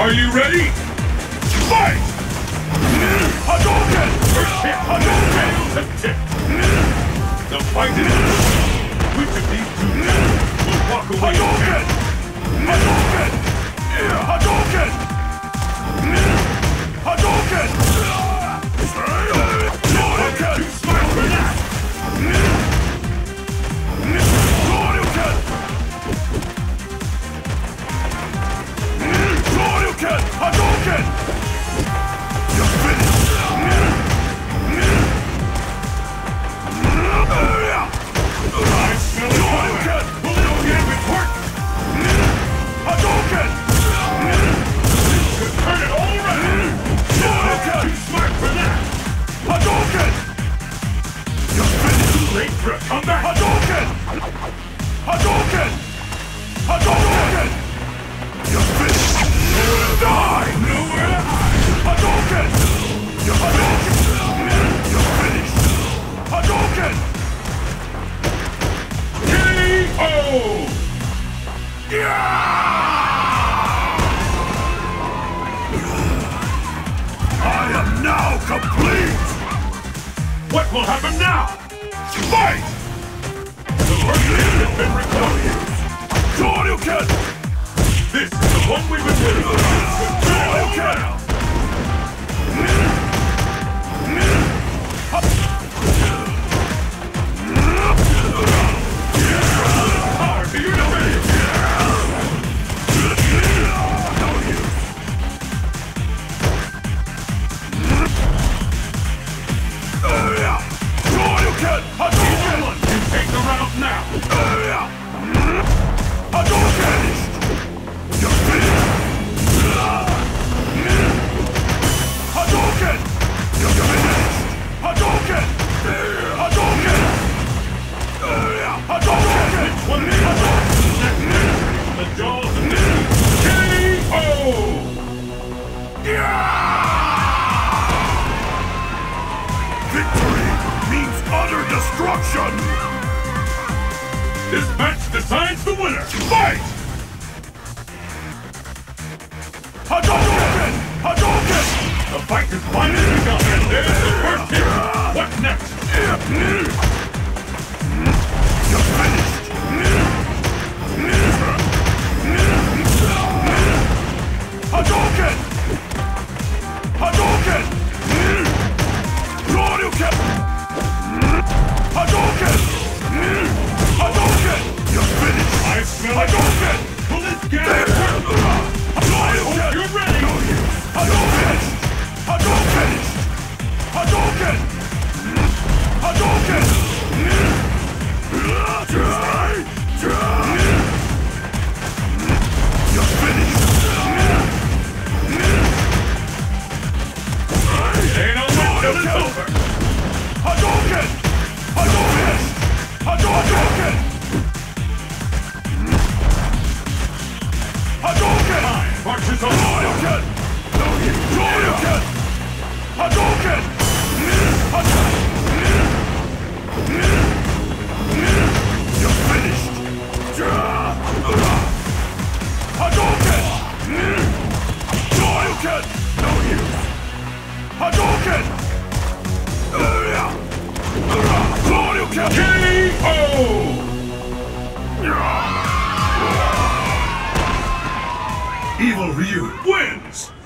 Are you ready? Fight! Hadouken! First hit, Hadouken! The tip. The fight is over. Which of these two men will walk away? Hadouken! Hadouken! Hadouken! Hadouken! Hadouken! Too smart for that! Hadouken! Hadouken! Hadouken! You're finished! I smell it! Hadouken! Pull it again with work! Hadouken! This could turn it all around! Hadouken! Too smart for that! Hadouken! You're finished! Too late for a comeback! Hadouken! Hadouken! Hadouken! You're finished! Nowhere to die! Nowhere to hide! Hadouken! You're finished! You're finished! Hadouken! K.O. I am now complete! What will happen now? Fight! The first hit has been recovered! Hadouken! This is the one we've been waiting for! Hadouken! Power to your defense! No use! Hadouken! Hadouken! One can take the round now! Hadouken! You're finished! Hadouken! You're finished! Hadouken! Hadouken! Hadouken! Which one is Hadouken? The jaws of the K.O. Victory means utter destruction! This match decides the winner! Fight! Hadouken! Hadouken! The fight is finally begun, and there's the first hit! What next? You're finished! Hadouken! Hadouken! Hadouken! Hadouken! Hadouken! You're finished! I smell Hadouken! Pull it down! I hope you're ready! Hadouken! Hadouken! Hadouken! Hadouken! You're finished! It ain't over till it's over! Hadouken! Hadouken! Hadouken! Hadouken! Time marches on! Hadouken! Hadouken! Hadouken! You're finished! Hadouken! Hadouken! No use! Hadouken! Hadouken! K.O. Evil Ryu wins!